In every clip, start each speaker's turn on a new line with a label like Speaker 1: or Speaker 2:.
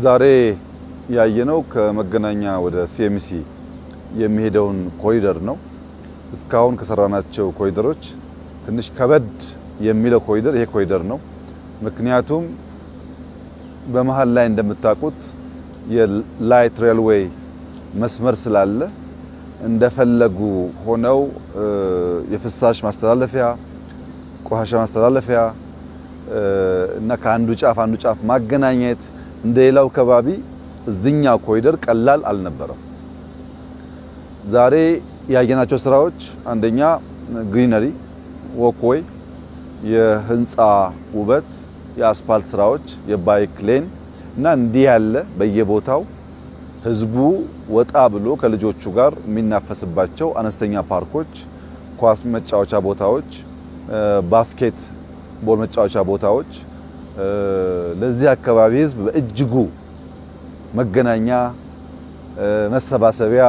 Speaker 1: ዛሬ ያየነው ከመገናኛ ወደ ሲኤምሲ የሚሄደውን ኮሪደር ነው። እስካሁን ከሰራናቸው ኮሪደሮች ትንሽ ከበድ የሚለው ኮሪደር ይሄ ኮሪደር ነው። ምክንያቱም በመሃል ላይ እንደምታውቁት የላይት ሬልዌይ መስመር ስላለ እንደፈለጉ ሆነው የፍሳሽ ማስተላለፊያ፣ ቆሻሻ ማስተላለፊያ እና ከአንዱ ጫፍ ማገናኘት እንደሌላው ከባቢ እዚህኛው ኮሪደር ቀላል አልነበረም። ዛሬ ያየናቸው ስራዎች አንደኛ ግሪነሪ ወክዌይ፣ የህንፃ ውበት፣ የአስፋልት ስራዎች፣ የባይክ ሌን እና እንዲህ ያለ በየቦታው ህዝቡ ወጣ ብሎ ከልጆቹ ጋር የሚናፈስባቸው አነስተኛ ፓርኮች፣ ኳስ መጫወቻ ቦታዎች፣ ባስኬት ቦል መጫወቻ ቦታዎች ለዚህ አካባቢ ህዝብ በእጅጉ መገናኛ መሰባሰቢያ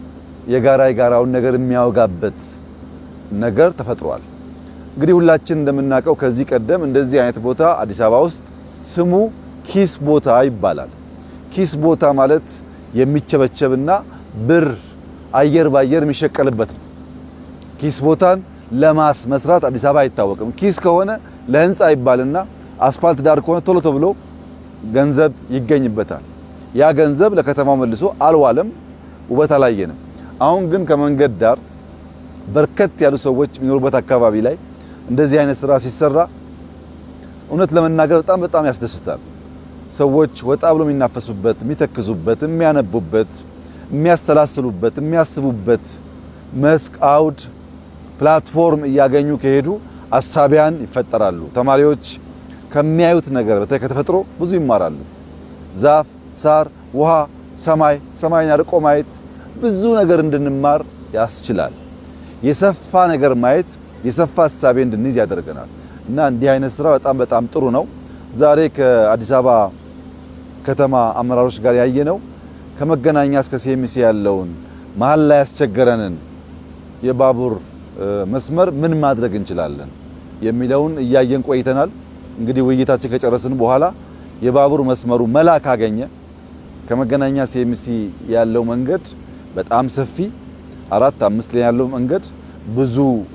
Speaker 1: የጋራውን ነገር የሚያወጋበት ነገር ተፈጥሯል። እንግዲህ ሁላችን እንደምናውቀው ከዚህ ቀደም እንደዚህ አይነት ቦታ አዲስ አበባ ውስጥ ስሙ ኪስ ቦታ ይባላል። ኪስ ቦታ ማለት የሚቸበቸብና ብር አየር ባየር የሚሸቀልበት ነው። ኪስ ቦታን ለማስ መስራት አዲስ አበባ አይታወቅም። ኪስ ከሆነ ለህንጻ ይባልና አስፋልት ዳር ከሆነ ቶሎ ተብሎ ገንዘብ ይገኝበታል። ያ ገንዘብ ለከተማው መልሶ አልዋለም፣ ውበት አላየንም። አሁን ግን ከመንገድ ዳር በርከት ያሉ ሰዎች የሚኖሩበት አካባቢ ላይ እንደዚህ አይነት ስራ ሲሰራ እውነት ለመናገር በጣም ያስደስታል። ሰዎች ወጣ ብሎ የሚናፈሱበት፣ የሚተክዙበት፣ የሚያነቡበት፣ የሚያሰላስሉበት፣ የሚያስቡበት መስክ አውድ ፕላትፎርም እያገኙ ከሄዱ አሳቢያን ይፈጠራሉ። ተማሪዎች ከሚያዩት ነገር በተለይ ከተፈጥሮ ብዙ ይማራሉ። ዛፍ፣ ሳር፣ ውሃ፣ ሰማይን አርቆ ማየት ብዙ ነገር እንድንማር ያስችላል። የሰፋ ነገር ማየት የሰፋ ሐሳቤ እንድንይዝ ያደርገናል እና እንዲህ አይነት ስራ በጣም ጥሩ ነው። ዛሬ ከአዲስ አበባ ከተማ አመራሮች ጋር ያየነው ከመገናኛ እስከ ሲኤምሲ ያለውን መሃል ላይ ያስቸገረንን የባቡር መስመር ምን ማድረግ እንችላለን የሚለውን እያየን ቆይተናል። እንግዲህ ውይይታችን ከጨረስን በኋላ የባቡር መስመሩ መላ ካገኘ ከመገናኛ ሲኤምሲ ያለው መንገድ በጣም ሰፊ 4-5 ላይ ያለው መንገድ ብዙ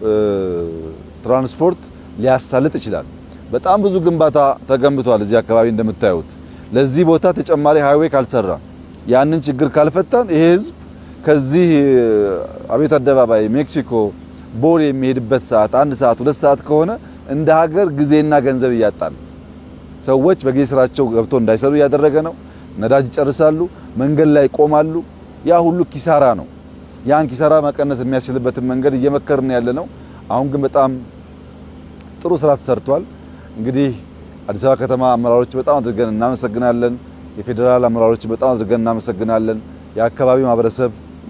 Speaker 1: ትራንስፖርት ሊያሳልጥ ይችላል። በጣም ብዙ ግንባታ ተገንብቷል እዚህ አካባቢ እንደምታዩት። ለዚህ ቦታ ተጨማሪ ሃይዌይ ካልሰራ ያንን ችግር ካልፈታን ይሄ ህዝብ ከዚህ አቤት አደባባይ ሜክሲኮ ቦሌ የሚሄድበት ሰዓት 1 ሰዓት 2 ሰዓት ከሆነ እንደ ሀገር ጊዜና ገንዘብ እያጣን ሰዎች በጊዜ ስራቸው ገብተው እንዳይሰሩ ያደረገ ነው። ነዳጅ ይጨርሳሉ፣ መንገድ ላይ ቆማሉ። ያ ሁሉ ኪሳራ ነው። ያን ኪሳራ መቀነስ የሚያስችልበትን መንገድ እየመከርን ያለ ነው። አሁን ግን በጣም ጥሩ ስራ ተሰርቷል። እንግዲህ አዲስ አበባ ከተማ አመራሮች በጣም አድርገን እናመሰግናለን። የፌደራል አመራሮች በጣም አድርገን እናመሰግናለን። የአካባቢው ማህበረሰብ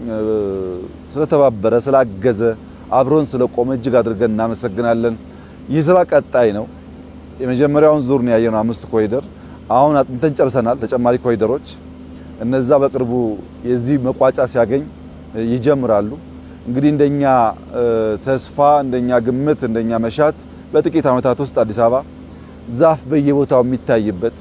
Speaker 1: ስለተባበረ ስላገዘ አብሮን ስለቆመ እጅግ አድርገን እናመሰግናለን። ይህ ስራ ቀጣይ ነው። የመጀመሪያውን ዙር ነው ያየነው 5 ኮሪደር። አሁን አጥንተን ጨርሰናል። ተጨማሪ ኮሪደሮች እነዛ በቅርቡ የዚህ መቋጫ ሲያገኝ ይጀምራሉ። እንግዲህ እንደኛ ተስፋ፣ እንደኛ ግምት፣ እንደኛ መሻት በጥቂት ዓመታት ውስጥ አዲስ አበባ ዛፍ በየቦታው የሚታይበት፣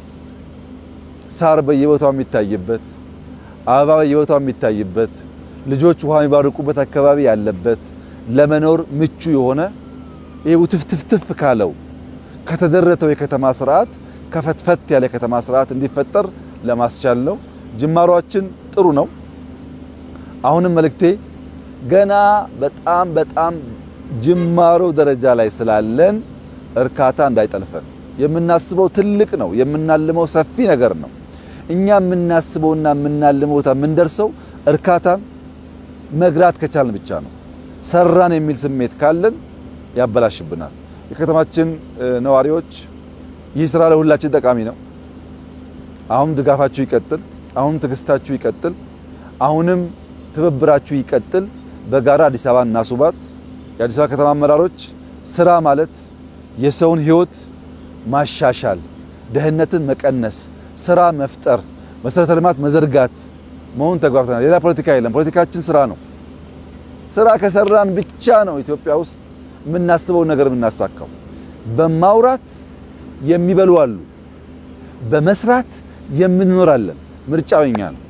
Speaker 1: ሳር በየቦታው የሚታይበት፣ አበባ በየቦታው የሚታይበት፣ ልጆች ውሃ የሚባርቁበት አካባቢ ያለበት ለመኖር ምቹ የሆነ ይሄው ትፍትፍትፍ ካለው ከተደረተው የከተማ ስርዓት ከፈትፈት ያለ ከተማ ስርዓት እንዲፈጠር ለማስቻል ነው። ጅማሮአችን ጥሩ ነው። አሁንም መልእክቴ ገና በጣም ጅማሮ ደረጃ ላይ ስላለን እርካታ እንዳይጠልፈን። የምናስበው ትልቅ ነው፣ የምናልመው ሰፊ ነገር ነው። እኛ የምናስበውና የምናልመው የምንደርሰው እርካታን መግራት ከቻልን ብቻ ነው። ሰራን የሚል ስሜት ካለን ያበላሽብናል። የከተማችን ነዋሪዎች ይህ ስራ ለሁላችን ጠቃሚ ነው። አሁን ድጋፋችሁ ይቀጥል፣ አሁን ትግስታችሁ ይቀጥል፣ አሁንም ትብብራችሁ ይቀጥል። በጋራ አዲስ አበባ እናስውባት። የአዲስ አበባ ከተማ አመራሮች ስራ ማለት የሰውን ህይወት ማሻሻል፣ ደህንነትን መቀነስ፣ ስራ መፍጠር፣ መሰረተ ልማት መዘርጋት መሆን ተግባብተናል። ሌላ ፖለቲካ የለም። ፖለቲካችን ስራ ነው። ስራ ከሰራን ብቻ ነው ኢትዮጵያ ውስጥ የምናስበው ነገር የምናሳካው። በማውራት የሚበሉ አሉ፣ በመስራት የምንኖራለን። ምርጫው የኛ ነው።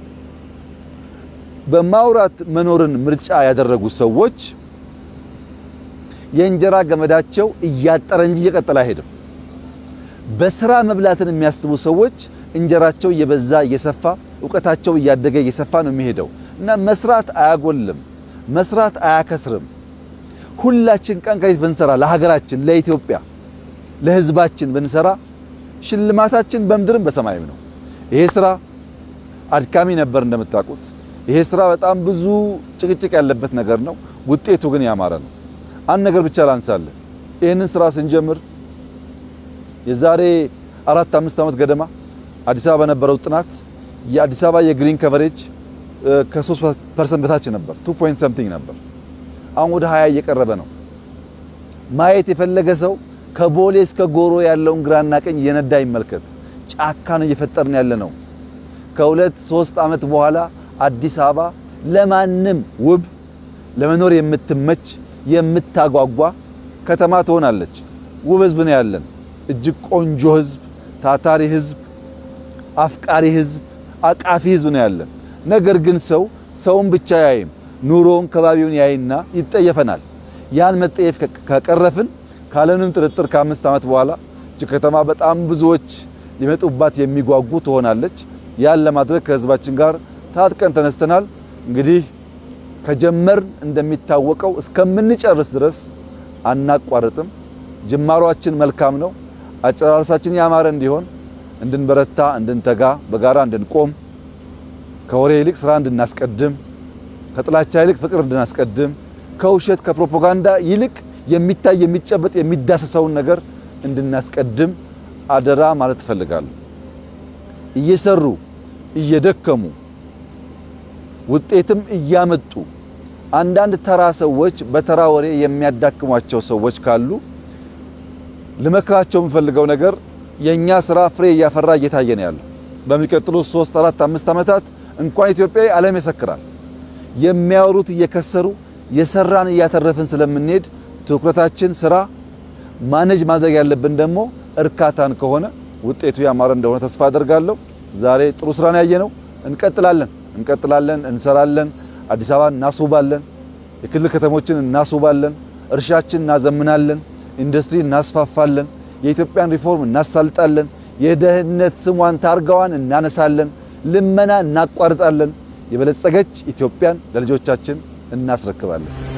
Speaker 1: በማውራት መኖርን ምርጫ ያደረጉ ሰዎች የእንጀራ ገመዳቸው እያጠረ እንጂ እየቀጠለ አይሄድም። በስራ መብላትን የሚያስቡ ሰዎች እንጀራቸው እየበዛ እየሰፋ ዕውቀታቸው እያደገ እየሰፋ ነው የሚሄደው እና መስራት አያጎልም፣ መስራት አያከስርም። ሁላችን ቀን ከሌት ብንሰራ ለሀገራችን ለኢትዮጵያ ለህዝባችን ብንሰራ ሽልማታችን በምድርም በሰማይም ነው። ይሄ ስራ አድካሚ ነበር እንደምታውቁት። ይሄ ስራ በጣም ብዙ ጭቅጭቅ ያለበት ነገር ነው። ውጤቱ ግን ያማረ ነው። አንድ ነገር ብቻ ላንሳለን። ይሄንን ስራ ስንጀምር የዛሬ 4-5 ዓመት ገደማ አዲስ አበባ በነበረው ጥናት የአዲስ አበባ የግሪን ከቨሬጅ ከ3% በታች ነበር፣ 2 point something ነበር። አሁን ወደ 20 እየቀረበ ነው። ማየት የፈለገ ሰው ከቦሌ እስከ ጎሮ ያለውን ግራና ቀኝ የነዳ ይመልከት። ጫካ ነው እየፈጠርን ያለ ነው። ከ2-3 ዓመት በኋላ አዲስ አበባ ለማንም ውብ ለመኖር የምትመች የምታጓጓ ከተማ ትሆናለች። ውብ ህዝብ ነው ያለን። እጅግ ቆንጆ ህዝብ፣ ታታሪ ህዝብ፣ አፍቃሪ ህዝብ፣ አቃፊ ህዝብ ነው ያለን። ነገር ግን ሰውን ብቻ ያይም ኑሮን ከባቢውን ያይና ይጠየፈናል። ያን መጠየፍ ከቀረፍን ካለንም ጥርጥር ከ5 ዓመት በኋላ እቺ ከተማ በጣም ብዙዎች ሊመጡባት የሚጓጉ ትሆናለች። ያን ለማድረግ ከህዝባችን ጋር ታጥቀን ተነስተናል። እንግዲህ ከጀመር እንደሚታወቀው እስከምንጨርስ ድረስ አናቋርጥም። ጅማሯችን መልካም ነው። አጨራረሳችን ያማረ እንዲሆን እንድንበረታ፣ እንድንተጋ፣ በጋራ እንድንቆም፣ ከወሬ ይልቅ ስራ እንድናስቀድም፣ ከጥላቻ ይልቅ ፍቅር እንድናስቀድም፣ ከውሸት ከፕሮፓጋንዳ ይልቅ የሚታይ የሚጨበጥ የሚዳሰሰውን ነገር እንድናስቀድም አደራ ማለት እፈልጋለሁ። እየሰሩ እየደከሙ ውጤትም እያመጡ አንዳንድ ተራ ሰዎች በተራ ወሬ የሚያዳክሟቸው ሰዎች ካሉ ለመክራቸው የምፈልገው ነገር የኛ ስራ ፍሬ እያፈራ እየታየ ነው ያለው። በሚቀጥሉት 3 4 5 ዓመታት እንኳን ኢትዮጵያ ዓለም ይሰክራል። የሚያወሩት እየከሰሩ የሰራን እያተረፍን ስለምንሄድ ትኩረታችን ስራ ማኔጅ ማድረግ ያለብን ደግሞ እርካታን ከሆነ ውጤቱ ያማረ እንደሆነ ተስፋ አደርጋለሁ። ዛሬ ጥሩ ስራ ነው ያየነው። እንቀጥላለን፣ እንሰራለን። አዲስ አበባ እናስውባለን፣ የክልል ከተሞችን እናስውባለን፣ እርሻችን እናዘምናለን፣ ኢንዱስትሪ እናስፋፋለን፣ የኢትዮጵያን ሪፎርም እናሳልጣለን፣ የደህንነት ስሟን ታርጋዋን እናነሳለን፣ ልመና እናቋርጣለን፣ የበለጸገች ኢትዮጵያን ለልጆቻችን እናስረክባለን።